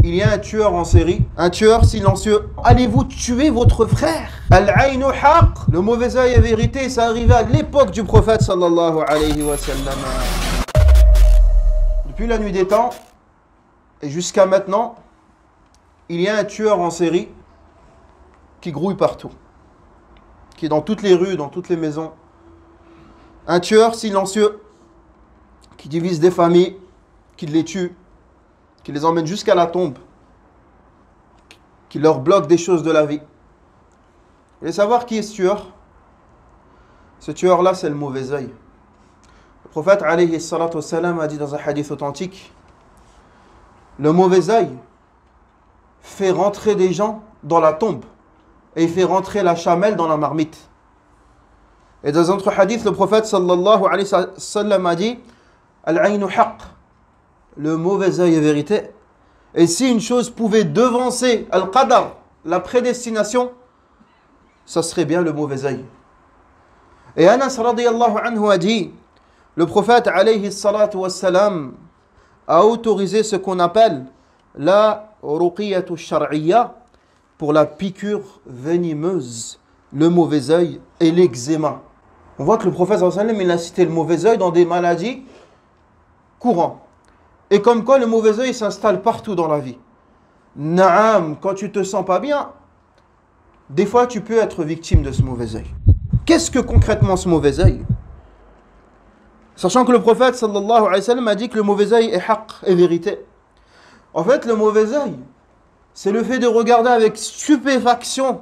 il y a un tueur en série, un tueur silencieux. Allez-vous tuer votre frère? Al-aynu haqq, le mauvais œil est vérité, ça arrivait à l'époque du prophète sallallahu alayhi wa sallam. Depuis la nuit des temps et jusqu'à maintenant, il y a un tueur en série qui grouille partout, qui est dans toutes les rues, dans toutes les maisons. Un tueur silencieux qui divise des familles, qui les tue, qui les emmène jusqu'à la tombe, qui leur bloque des choses de la vie. Vous voulez savoir qui est ce tueur? Ce tueur-là, c'est le mauvais œil. Le prophète alayhi salatu wassalam a dit dans un hadith authentique, le mauvais œil fait rentrer des gens dans la tombe et il fait rentrer la chamelle dans la marmite. Et dans un autre hadith, le prophète sallallahu alayhi wa sallam a dit, al-aynu haqq, le mauvais œil est vérité. Et si une chose pouvait devancer al-qadar, la prédestination, ça serait bien le mauvais œil. Et Anas radiyallahu anhu a dit, le prophète alayhi salatu wassalam a autorisé ce qu'on appelle la ruqiyatu shar'iyya pour la piqûre venimeuse, le mauvais œil et l'eczéma. On voit que le prophète sallallahu alayhi wa sallam, il a cité le mauvais œil dans des maladies courantes. Et comme quoi le mauvais œil s'installe partout dans la vie. Naam, quand tu te sens pas bien, des fois tu peux être victime de ce mauvais œil. Qu'est-ce que concrètement ce mauvais œil? Sachant que le prophète sallallahu alayhi wa sallam a dit que le mauvais œil est haqq, est vérité. En fait, le mauvais œil, c'est le fait de regarder avec stupéfaction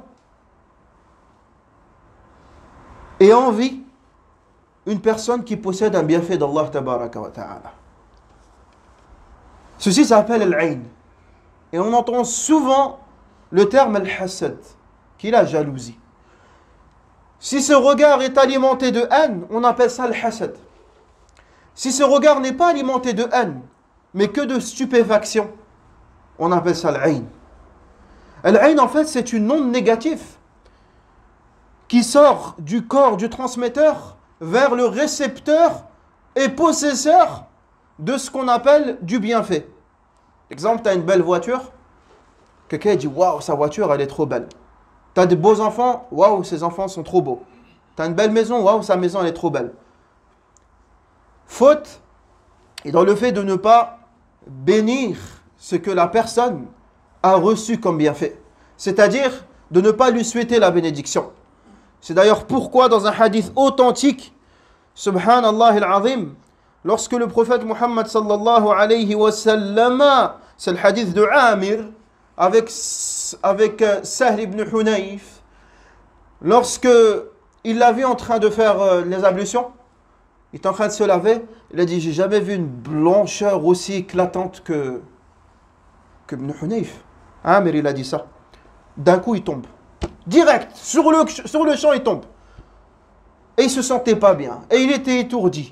et envie une personne qui possède un bienfait d'Allah tabaraka wa ta'ala. Ceci s'appelle al-ayn. Et on entend souvent le terme al-hasad, qui est la jalousie. Si ce regard est alimenté de haine, on appelle ça al-hasad. Si ce regard n'est pas alimenté de haine, mais que de stupéfaction, on appelle ça al-ayn. Al-ayn, en fait, c'est une onde négative qui sort du corps du transmetteur vers le récepteur et possesseur de ce qu'on appelle du bienfait. Exemple, tu as une belle voiture, quelqu'un dit waouh, sa voiture elle est trop belle. Tu as de beaux enfants, waouh, ses enfants sont trop beaux. Tu as une belle maison, waouh, sa maison elle est trop belle. Faute est dans le fait de ne pas bénir ce que la personne a reçu comme bienfait, c'est-à-dire de ne pas lui souhaiter la bénédiction. C'est d'ailleurs pourquoi dans un hadith authentique, subhanallah al-azim, lorsque le prophète Muhammad sallallahu alayhi wa sallam, c'est le hadith de Amir avec Sahl ibn Hunayf, lorsque il l'a vu en train de faire les ablutions, il est en train de se laver, il a dit, j'ai jamais vu une blancheur aussi éclatante que Ibn Hunayf. Amir, il a dit ça. D'un coup, il tombe. Direct, sur le champ, il tombe. Et il se sentait pas bien. Et il était étourdi.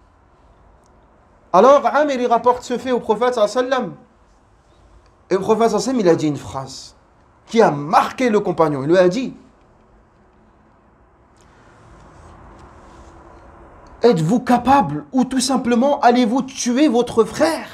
Alors, Amir, il rapporte ce fait au prophète sallallahu alayhi wa sallam. Et le prophète sallallahu alayhi wa sallam, il a dit une phrase qui a marqué le compagnon. Il lui a dit, êtes-vous capable ou tout simplement allez-vous tuer votre frère?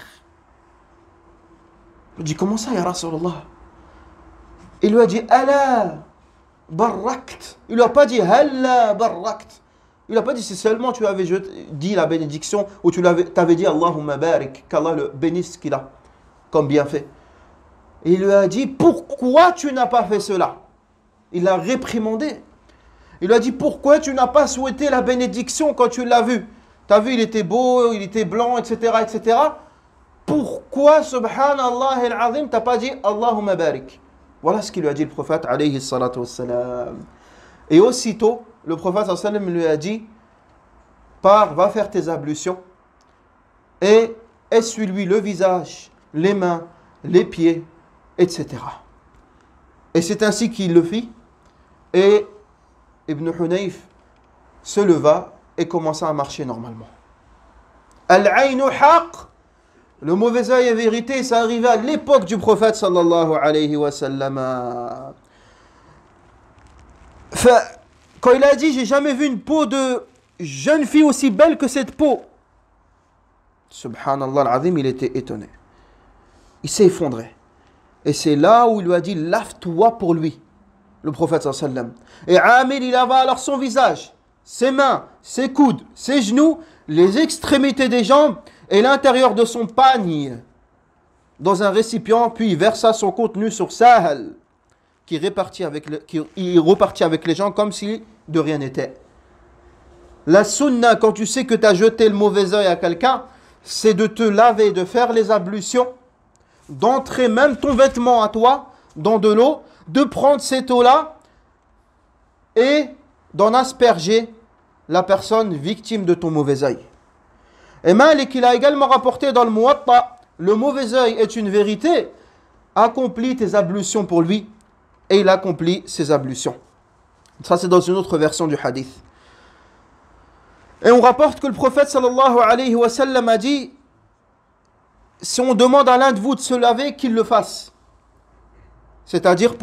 Il dit, comment ça, ya Rasulallah? Il lui a dit, Allah barrakt. Il lui a pas dit, halla barrakt. Il n'a pas dit, si seulement tu avais dit la bénédiction ou tu avais dit Allahumma barik, qu'Allah le bénisse qu'il a comme bienfait. Et il lui a dit, pourquoi tu n'as pas fait cela? Il l'a réprimandé. Il lui a dit, pourquoi tu n'as pas souhaité la bénédiction quand tu l'as vu? Tu as vu, il était beau, il était blanc, etc. etc. Pourquoi, subhanallah al-azim, tu n'as pas dit Allahumma barik? Voilà ce qu'il lui a dit le prophète alayhi salatu wassalam. Et aussitôt, le prophète sallallahu alayhi wa sallam lui a dit, pars, va faire tes ablutions et essuie-lui le visage, les mains, les pieds, etc. Et c'est ainsi qu'il le fit. Et Ibn Hunayf se leva et commença à marcher normalement. Al-aynu haqq, le mauvais œil est vérité, ça arrivait à l'époque du prophète sallallahu alayhi wa sallam. Quand il a dit, j'ai jamais vu une peau de jeune fille aussi belle que cette peau, subhanallah al-azim, il était étonné. Il s'est effondré. Et c'est là où il lui a dit, lave-toi pour lui, le prophète sallam. Et Amir, il lava alors son visage, ses mains, ses coudes, ses genoux, les extrémités des jambes et l'intérieur de son pagne dans un récipient, puis il versa son contenu sur Sahel, qui repartit avec les gens comme si de rien n'était. La sunna, quand tu sais que tu as jeté le mauvais œil à quelqu'un, c'est de te laver, de faire les ablutions, d'entrer même ton vêtement à toi dans de l'eau, de prendre cette eau-là et d'en asperger la personne victime de ton mauvais œil. Et Malik, il a également rapporté dans le Muwatta, le mauvais œil est une vérité, accomplis tes ablutions pour lui, et il accomplit ses ablutions. Ça, c'est dans une autre version du hadith. Et on rapporte que le prophète sallallahu alayhi wa sallam a dit, si on demande à l'un de vous de se laver, qu'il le fasse. C'est-à-dire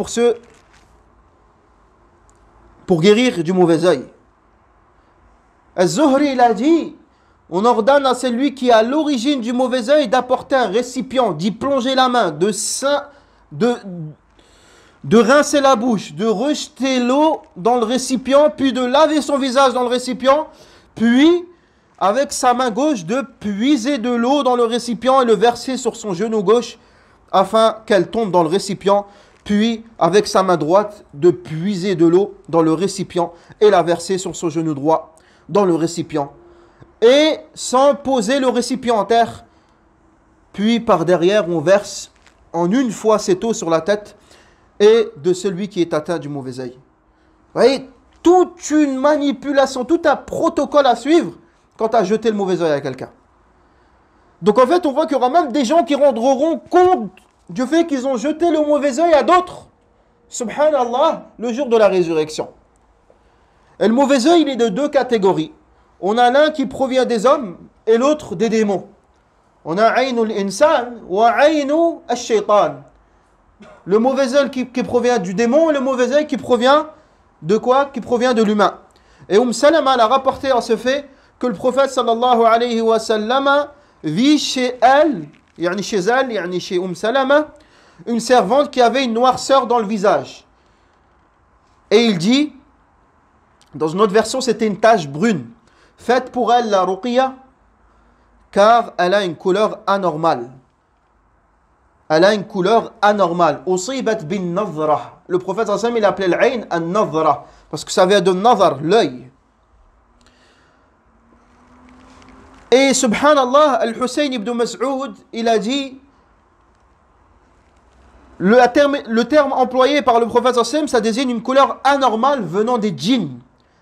pour guérir du mauvais œil. Az-Zuhri, il a dit, on ordonne à celui qui est à l'origine du mauvais œil d'apporter un récipient, d'y plonger la main, de rincer la bouche, de rejeter l'eau dans le récipient, puis de laver son visage dans le récipient, puis, avec sa main gauche, de puiser de l'eau dans le récipient et le verser sur son genou gauche, afin qu'elle tombe dans le récipient, puis, avec sa main droite, de puiser de l'eau dans le récipient et la verser sur son genou droit dans le récipient. Et sans poser le récipient en terre, puis par derrière, on verse en une fois cette eau sur la tête et de celui qui est atteint du mauvais œil. Vous voyez, toute une manipulation, tout un protocole à suivre quand tu as jeté le mauvais œil à quelqu'un. Donc en fait, on voit qu'il y aura même des gens qui rendront compte du fait qu'ils ont jeté le mauvais œil à d'autres. Subhanallah, le jour de la résurrection. Et le mauvais œil, il est de deux catégories. On a l'un qui provient des hommes et l'autre des démons. On a Aynul Insan ou Aynu al-Shaytan. Le mauvais œil qui provient du démon et le mauvais œil qui provient de quoi? Qui provient de l'humain. Et Salama a rapporté en ce fait que le prophète sallallahu alayhi wa sallam vit chez elle, chez Salama, une servante qui avait une noirceur dans le visage. Et il dit, dans une autre version, c'était une tache brune. Faites pour elle la ruqya, car elle a une couleur anormale. Elle a une couleur anormale. Usibat bin nazra. Le prophète sallallahu alayhi wa sallam, il appelait l'ayn an-nazra, parce que ça vient de nazar, l'œil. Et subhanallah, Al-Hussein ibn Mas'ud, il a dit, le terme employé par le prophète sallallahu alayhi wa sallam, ça désigne une couleur anormale venant des djinns.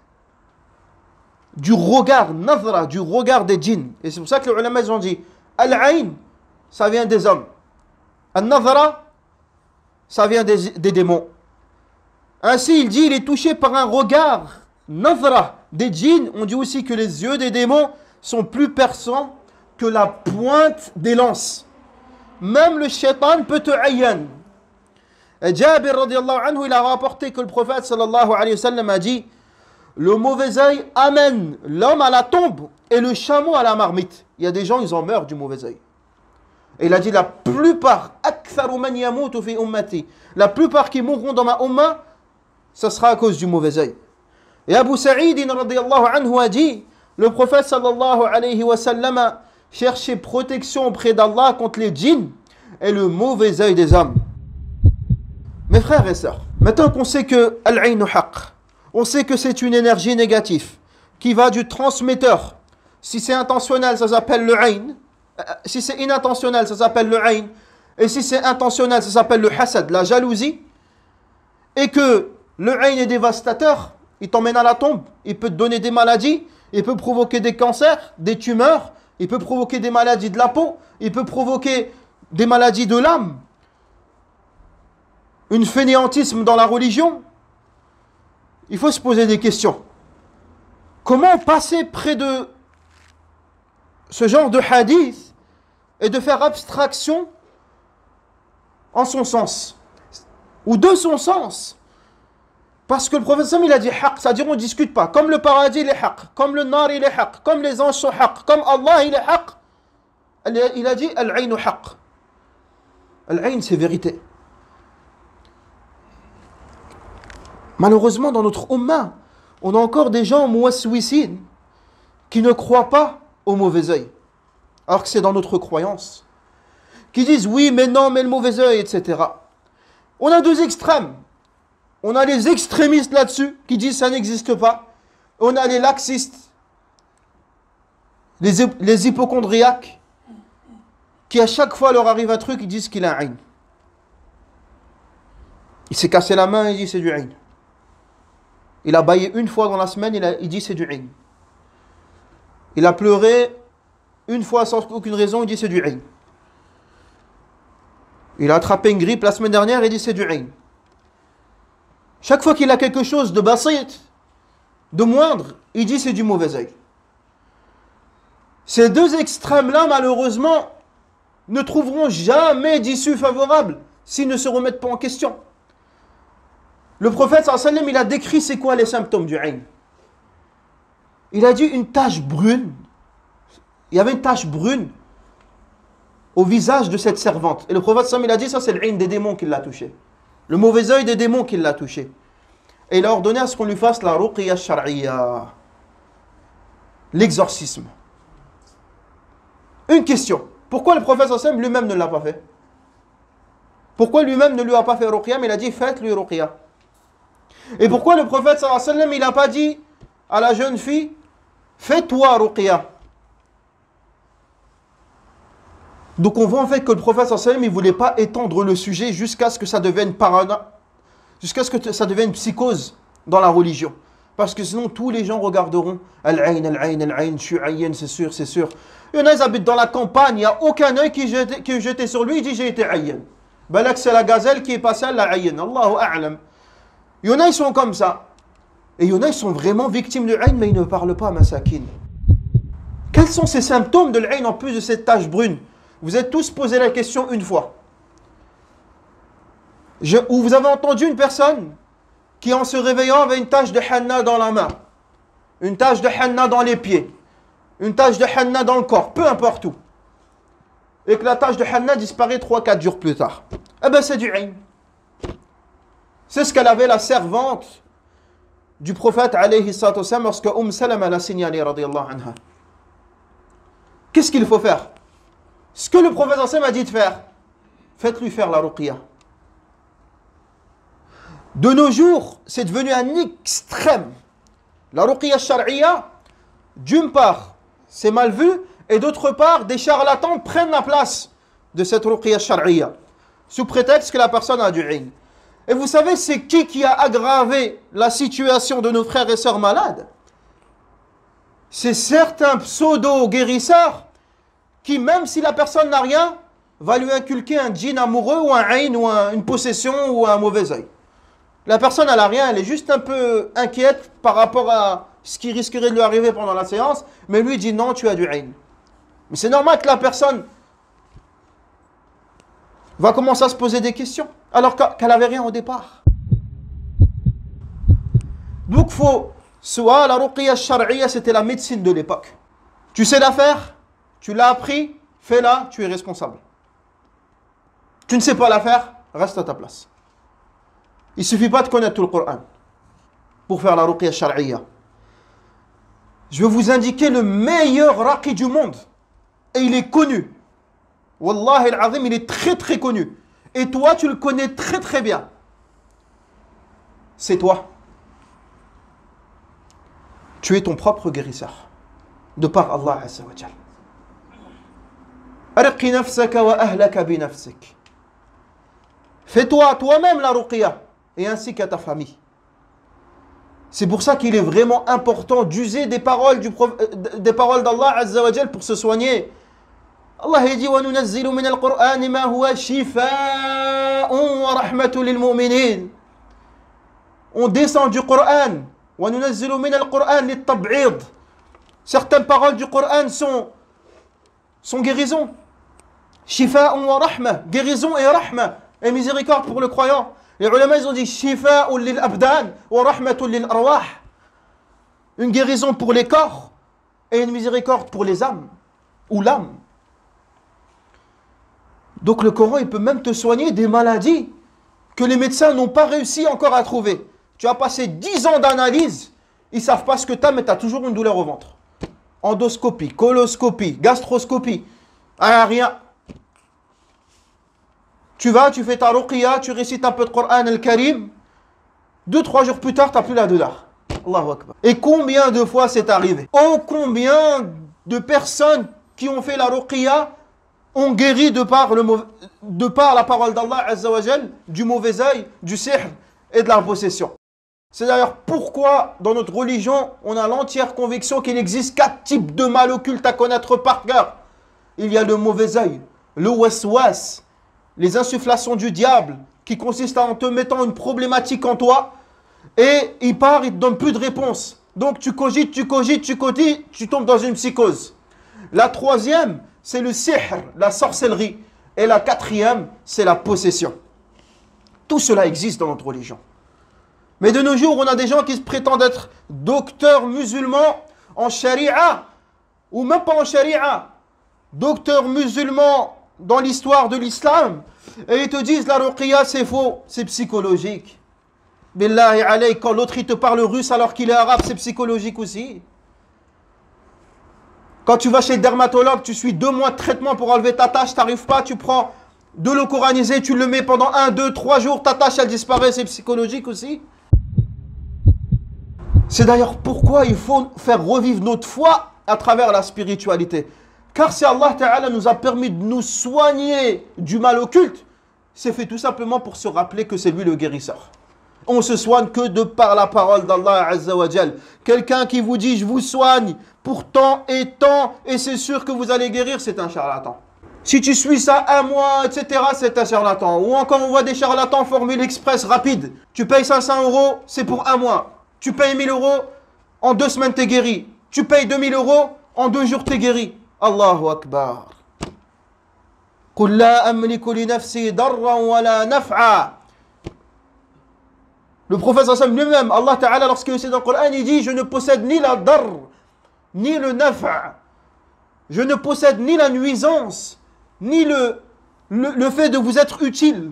Du regard, nazra, du regard des djinns. Et c'est pour ça que les ulama ont dit, Al-Ayn, ça vient des hommes. Al-Nazra, ça vient des démons. Ainsi, il dit, il est touché par un regard, nazra, des djinns. On dit aussi que les yeux des démons sont plus perçants que la pointe des lances. Même le shaitan peut te ayyan. Et Jabir radiallahu anhu, il a rapporté que le prophète sallallahu alayhi wa sallam a dit, le mauvais œil amène l'homme à la tombe et le chameau à la marmite. Il y a des gens, ils en meurent du mauvais œil. Et il a dit, la plupart, la plupart qui mourront dans ma umma, ce sera à cause du mauvais œil. Et Abu Sa'id radiallahu anhu a dit, le prophète sallallahu alayhi wa sallam cherchait protection auprès d'Allah contre les djinns et le mauvais œil des hommes. Mes frères et sœurs, maintenant qu'on sait que al-aynu haqq, on sait que c'est une énergie négative qui va du transmetteur. Si c'est intentionnel, ça s'appelle le ayn. Si c'est inintentionnel, ça s'appelle le ayn. Et si c'est intentionnel, ça s'appelle le hasad, la jalousie. Et que le ayn est dévastateur, il t'emmène à la tombe, il peut te donner des maladies, il peut provoquer des cancers, des tumeurs, il peut provoquer des maladies de la peau, il peut provoquer des maladies de l'âme, un fainéantisme dans la religion. Il faut se poser des questions. Comment passer près de ce genre de hadith et de faire abstraction en son sens ou de son sens? Parce que le prophète il a dit haqq, c'est-à-dire on ne discute pas. Comme le paradis il est haqq, comme le nar il est haqq, comme les anges sont haqq, comme Allah il est haqq. Il a dit al-aynu haqq. Al-ayn c'est vérité. Malheureusement, dans notre Ummah, on a encore des gens muwaswisin qui ne croient pas au mauvais œil, alors que c'est dans notre croyance, qui disent oui, mais non, mais le mauvais œil, etc. On a deux extrêmes. On a les extrémistes là-dessus qui disent ça n'existe pas. On a les laxistes, les hypocondriaques, qui à chaque fois leur arrive un truc, ils disent qu'il a un aïn. Il s'est cassé la main, il dit c'est du aïn. Il a baillé une fois dans la semaine, il dit c'est du aïn. Il a pleuré une fois sans aucune raison, il dit c'est du aïn. Il a attrapé une grippe la semaine dernière, il dit c'est du aïn. Chaque fois qu'il a quelque chose de basit, de moindre, il dit c'est du mauvais œil. Ces deux extrêmes-là, malheureusement, ne trouveront jamais d'issue favorable s'ils ne se remettent pas en question. Le prophète sallallahu alayhi wa sallam, il a décrit c'est quoi les symptômes du ayn. Il a dit une tache brune. Il y avait une tache brune au visage de cette servante. Et le prophète sallallahu alayhi wa sallam, il a dit ça c'est le ayn des démons qui l'a touché. Le mauvais œil des démons qui l'a touché. Et il a ordonné à ce qu'on lui fasse la ruqya shar'iyya. L'exorcisme. Une question. Pourquoi le prophète sallallahu alayhi wa sallam lui-même ne l'a pas fait? Pourquoi lui-même ne lui a pas fait ruqya, mais il a dit faites-lui ruqya? Et pourquoi le prophète sallallahu alayhi wa sallam, il n'a pas dit à la jeune fille fais-toi ruqya? Donc on voit en fait que le prophète sallallahu alayhi wa sallam, il ne voulait pas étendre le sujet jusqu'à ce que ça devienne paranoïa, jusqu'à ce que ça devienne psychose dans la religion. Parce que sinon tous les gens regarderont Al-Ayn, Al-Ayn, Al-Ayn, je suis Ayn, c'est sûr, c'est sûr. Il y en a, ils habitent dans la campagne, il n'y a aucun œil qui est jeté sur lui, il dit j'ai été Ayn. Ben là, c'est la gazelle qui est passée à la Ayn. Allahu a'lam. Il y en a, ils sont comme ça. Et il y en a, ils sont vraiment victimes de Ayn, mais ils ne parlent pas, masakin. Quels sont ces symptômes de l'Ayn en plus de cette tache brune? Vous êtes tous posé la question une fois. Ou vous avez entendu une personne qui, en se réveillant, avait une tache de henna dans la main, une tache de henna dans les pieds, une tache de henna dans le corps, peu importe où. Et que la tache de henna disparaît 3-4 jours plus tard. Eh bien, c'est du ayn. C'est ce qu'elle avait la servante du prophète, alayhi salatu wassalam, lorsque Salama l'a signalé, radiyallahu anha. Qu'est-ce qu'il faut faire? Ce que le prophète sallallahu alayhi wa sallam a dit de faire, faites-lui faire la ruqya. De nos jours, c'est devenu un extrême. La ruqya shar'iyya, d'une part, c'est mal vu, et d'autre part, des charlatans prennent la place de cette ruqya shar'iyya, sous prétexte que la personne a du ayn. Et vous savez, c'est qui a aggravé la situation de nos frères et sœurs malades? C'est certains pseudo-guérisseurs qui, même si la personne n'a rien, va lui inculquer un djinn amoureux ou un ayn ou une possession ou un mauvais œil. La personne, elle n'a rien, elle est juste un peu inquiète par rapport à ce qui risquerait de lui arriver pendant la séance, mais lui dit non, tu as du ayn. Mais c'est normal que la personne va commencer à se poser des questions, alors qu'elle n'avait rien au départ. Donc, soit la ruqya shar'iyya, c'était la médecine de l'époque. Tu sais la faire, tu l'as appris, fais-la, tu es responsable. Tu ne sais pas la faire, reste à ta place. Il ne suffit pas de connaître tout le Coran pour faire la ruqya shar'iyya. Je vais vous indiquer le meilleur raqi du monde. Et il est connu. Wallahi al-azim, il est très très connu. Et toi, tu le connais très très bien. C'est toi. Tu es ton propre guérisseur. De par Allah Azza wa Jal. Arqi nafsaka wa ahlaka bi nafsik. Fais-toi toi-même la ruqya. Et ainsi qu'à ta famille. C'est pour ça qu'il est vraiment important d'user des paroles d'Allah Azza wa Jal pour se soigner. Allah a dit وَنُنَزِّلُ مِنَ الْقُرْآنِ مَا هُوَ شِفَاءٌ وَرَحْمَةٌ لِلْمُؤْمِنِينَ. On descend du Coran. وَنُنَزِّلُ مِنَ الْقُرْآنِ لِلتَّبْعِيض. Certaines paroles du Coran sont guérison. شِفَاءٌ وَرَحْمَةٌ. Guérison et rahma. Et miséricorde pour le croyant. Les ulama, ils ont dit شِفَاءٌ لِلْأَبْدَانِ وَرَحْمَةٌ لِلْأَرْوَاحِ. Une guérison pour les corps et une miséricorde pour les âmes. Ou l'âme. Donc le Coran, il peut même te soigner des maladies que les médecins n'ont pas réussi encore à trouver. Tu as passé 10 ans d'analyse, ils ne savent pas ce que tu as, mais tu as toujours une douleur au ventre. Endoscopie, coloscopie, gastroscopie, rien. Tu vas, tu fais ta ruqya, tu récites un peu de Coran al-Karim, 2-3 jours plus tard, tu n'as plus la douleur. Allahu Akbar. Et combien de fois c'est arrivé? Oh, combien de personnes qui ont fait la ruqya ont guéri de par la parole d'Allah Azza wa Jal, du mauvais œil, du sihr et de la possession. C'est d'ailleurs pourquoi dans notre religion, on a l'entière conviction qu'il existe 4 types de mal occultes à connaître par cœur. Il y a le mauvais œil, le waswas, les insufflations du diable qui consistent en te mettant une problématique en toi et il part, il ne te donne plus de réponse. Donc tu cogites, tu tombes dans une psychose. La troisième, c'est le sihr, la sorcellerie. Et la quatrième, c'est la possession. Tout cela existe dans notre religion. Mais de nos jours, on a des gens qui se prétendent être docteurs musulmans en charia, ou même pas en charia, docteurs musulmans dans l'histoire de l'islam, et ils te disent la ruqya c'est faux, c'est psychologique. Billahi alayk, quand l'autre il te parle russe alors qu'il est arabe, c'est psychologique aussi. Quand tu vas chez le dermatologue, tu suis 2 mois de traitement pour enlever ta tache, tu n'arrives pas, tu prends de l'eau coranisée, tu le mets pendant 1, 2, 3 jours, ta tache elle disparaît, c'est psychologique aussi. C'est d'ailleurs pourquoi il faut faire revivre notre foi à travers la spiritualité. Car si Allah Ta'ala nous a permis de nous soigner du mal occulte, c'est fait tout simplement pour se rappeler que c'est lui le guérisseur. On se soigne que de par la parole d'Allah Azza wa Jal. Quelqu'un qui vous dit je vous soigne pour tant et c'est sûr que vous allez guérir, c'est un charlatan. Si tu suis ça 1 mois, etc., c'est un charlatan. Ou encore on voit des charlatans formule express rapide. Tu payes 500 €, c'est pour 1 mois. Tu payes 1000 €, en 2 semaines t'es guéri. Tu payes 2000 €, en 2 jours t'es guéri. Allahu Akbar. قُلْ لَا أَمْلِكُ لِنَفْسِي ضَرًّا وَلَا نَفْعًا. Le prophète sallam lui-même, Allah Ta'ala, lorsqu'il est dans le Coran, il dit, je ne possède ni la dar, ni le naf'a. Je ne possède ni la nuisance, ni le fait de vous être utile.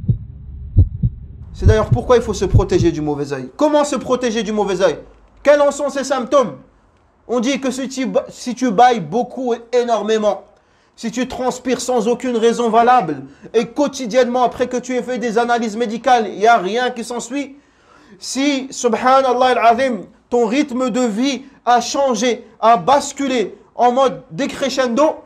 C'est d'ailleurs pourquoi il faut se protéger du mauvais œil. Comment se protéger du mauvais œil? Quels en sont ces symptômes? On dit que si tu bailles beaucoup et énormément, si tu transpires sans aucune raison valable, et quotidiennement, après que tu aies fait des analyses médicales, il n'y a rien qui s'ensuit, si, subhanallah al-azim, ton rythme de vie a changé, a basculé en mode décrescendo,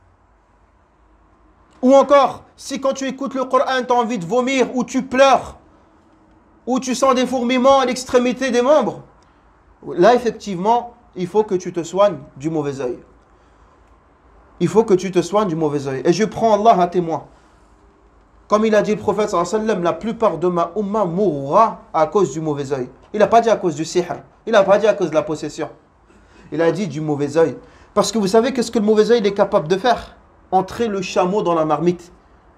ou encore, si quand tu écoutes le Coran, tu as envie de vomir, ou tu pleures, ou tu sens des fourmillements à l'extrémité des membres, là, effectivement, il faut que tu te soignes du mauvais œil. Il faut que tu te soignes du mauvais œil. Et je prends Allah à témoin. Comme il a dit le prophète sallallahu alayhi wa sallam, la plupart de ma umma mourra à cause du mauvais œil. Il n'a pas dit à cause du sihr. Il n'a pas dit à cause de la possession. Il a dit du mauvais œil. Parce que vous savez qu'est-ce que le mauvais œil est capable de faire? Entrer le chameau dans la marmite.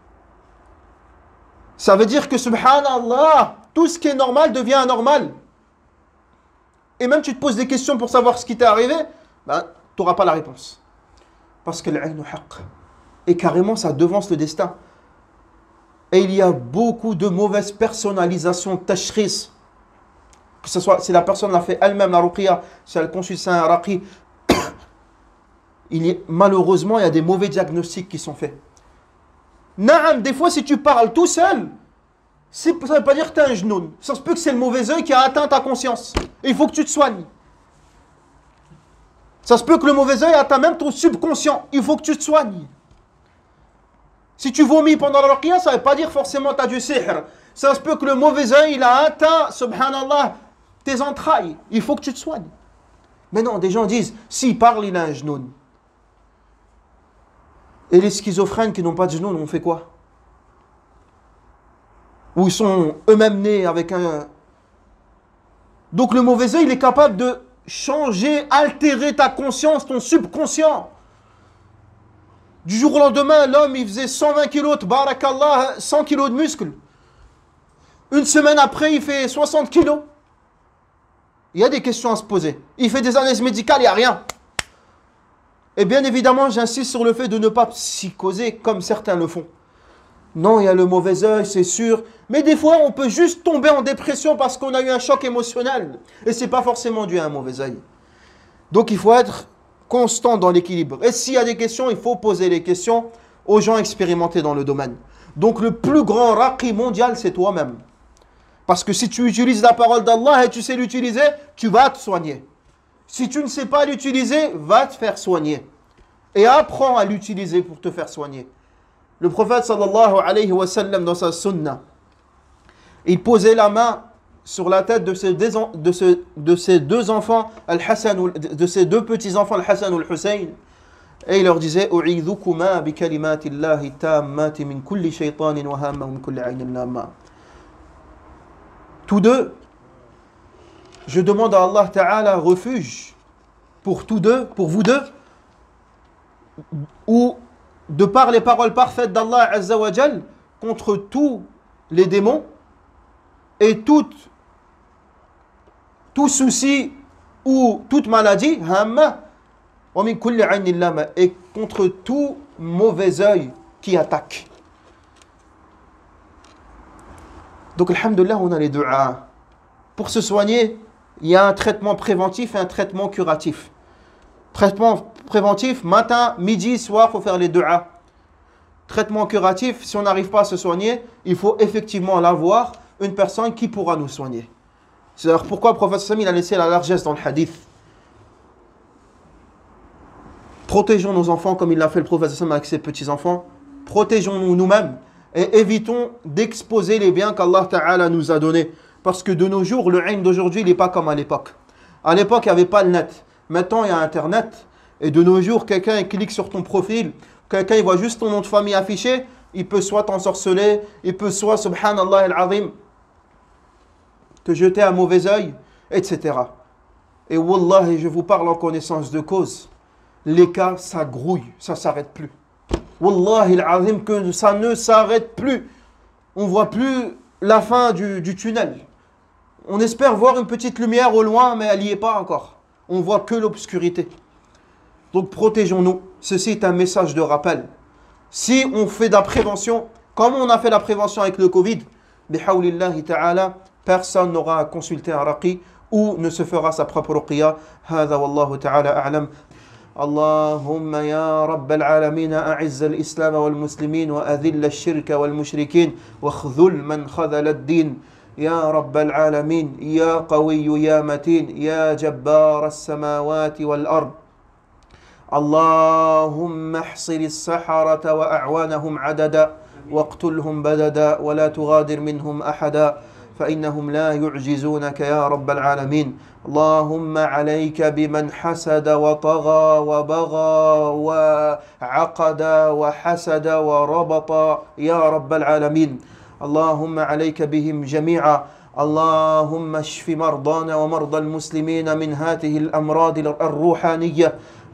Ça veut dire que subhanallah, tout ce qui est normal devient anormal. Et même tu te poses des questions pour savoir ce qui t'est arrivé, ben, tu n'auras pas la réponse. Parce que l'ilm haqq. Et carrément, ça devance le destin. Et il y a beaucoup de mauvaises personnalisations, tashkhis. Que ce soit, si la personne l'a fait elle-même, la ruqya, si elle consulte un raqi, malheureusement, il y a des mauvais diagnostics qui sont faits. Naam, des fois, si tu parles tout seul, ça ne veut pas dire que tu es un genoun. Ça se peut que c'est le mauvais œil qui a atteint ta conscience. Et il faut que tu te soignes. Ça se peut que le mauvais œil atteint même ton subconscient. Il faut que tu te soignes. Si tu vomis pendant la ruqya, ça ne veut pas dire forcément que tu as du sihr. Ça se peut que le mauvais œil il a atteint, subhanallah, tes entrailles. Il faut que tu te soignes. Mais non, des gens disent, s'il parle, il a un genoun. Et les schizophrènes qui n'ont pas de genoun, on fait quoi? Ou ils sont eux-mêmes nés avec un... Donc le mauvais œil, il est capable de changer, altérer ta conscience, ton subconscient. Du jour au lendemain, l'homme, il faisait 120 kilos, barakallah, 100 kilos de muscles. Une semaine après, il fait 60 kilos. Il y a des questions à se poser. Il fait des analyses médicales, il n'y a rien. Et bien évidemment, j'insiste sur le fait de ne pas psychoser comme certains le font. Non, il y a le mauvais œil, c'est sûr. Mais des fois, on peut juste tomber en dépression parce qu'on a eu un choc émotionnel. Et ce n'est pas forcément dû à un mauvais œil. Donc, il faut être constant dans l'équilibre. Et s'il y a des questions, il faut poser les questions aux gens expérimentés dans le domaine. Donc, le plus grand raqi mondial, c'est toi-même. Parce que si tu utilises la parole d'Allah et tu sais l'utiliser, tu vas te soigner. Si tu ne sais pas l'utiliser, va te faire soigner. Et apprends à l'utiliser pour te faire soigner. Le prophète sallallahu alayhi wa sallam dans sa sunna, il posait la main sur la tête de ses deux enfants, de ses deux petits-enfants, Al-Hassan ou Al-Hussein, et il leur disait U'idhukuma bi kalimatillahi tammati min kulli shaytanin wa hamma min kulli aynin lamma. Tous deux, je demande à Allah Ta'ala refuge pour tous deux, pour vous deux, ou de par les paroles parfaites d'Allah Azza wa Jal contre tous les démons et tout souci ou toute maladie, et contre tout mauvais œil qui attaque. Donc, alhamdoulilah, on a les deux. Pour se soigner, il y a un traitement préventif et un traitement curatif. Traitement préventif, matin, midi, soir, il faut faire les deux. Traitement curatif, si on n'arrive pas à se soigner, il faut effectivement l'avoir, une personne qui pourra nous soigner. C'est-à-dire pourquoi le prophète Sami a laissé la largesse dans le hadith. Protégeons nos enfants comme il l'a fait le prophète Sami avec ses petits-enfants. Protégeons-nous nous-mêmes et évitons d'exposer les biens qu'Allah Ta'ala nous a donnés. Parce que de nos jours, le ilm d'aujourd'hui, il n'est pas comme à l'époque. À l'époque, il n'y avait pas le net. Maintenant, il y a Internet. Et de nos jours, quelqu'un clique sur ton profil, quelqu'un il voit juste ton nom de famille affiché, il peut soit t'ensorceler, il peut soit, subhanallah al-azim, te jeter un mauvais œil, etc. Et wallah, je vous parle en connaissance de cause. Les cas, ça grouille, ça ne s'arrête plus. Wallahi al-azim, que ça ne s'arrête plus. On ne voit plus la fin du tunnel. On espère voir une petite lumière au loin, mais elle n'y est pas encore. On ne voit que l'obscurité. Donc protégeons-nous. Ceci est un message de rappel. Si on fait de la prévention, comme on a fait la prévention avec le Covid, bihawlillahi ta'ala, personne n'aura à consulter un raqi ou ne se fera sa propre ruqya. Hadha wallahu ta'ala a'lam. اللهم يا رب العالمين أعز الإسلام والمسلمين وأذل الشرك والمشركين واخذل من خذل الدين يا رب العالمين يا قوي يا متين يا جبار السماوات والأرض اللهم احصر السحرة وأعوانهم عددا واقتلهم بددا ولا تغادر منهم أحدا فإنهم لا يعجزونك يا رب العالمين اللهم عليك بمن حسد وطغى وبغى وعقد وحسد وربط يا رب العالمين اللهم عليك بهم جميعا اللهم اشف مرضانا ومرضى المسلمين من هذه الأمراض الروحانية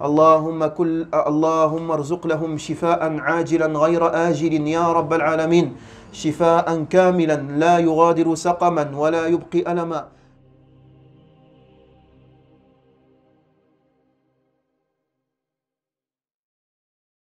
اللهم ارزق لهم شفاء عاجلا غير آجل يا رب العالمين شفاء كاملا لا يغادر سقما ولا يبقي ألما